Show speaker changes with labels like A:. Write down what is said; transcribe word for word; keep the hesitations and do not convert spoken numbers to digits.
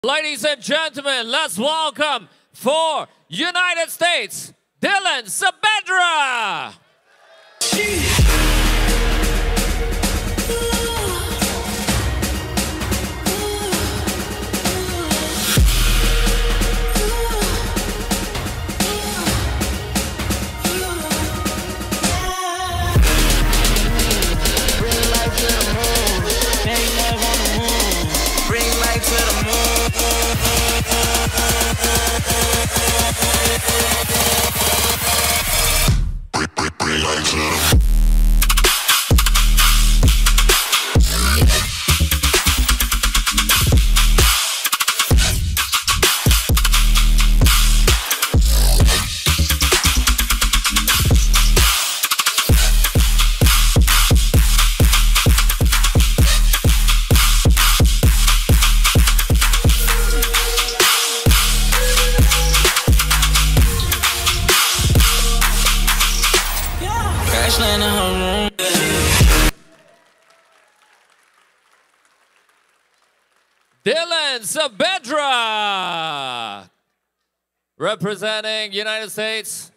A: Ladies and gentlemen, let's welcome for United States, Dylan SABEDRA. Dylan SABEDRA, representing United States.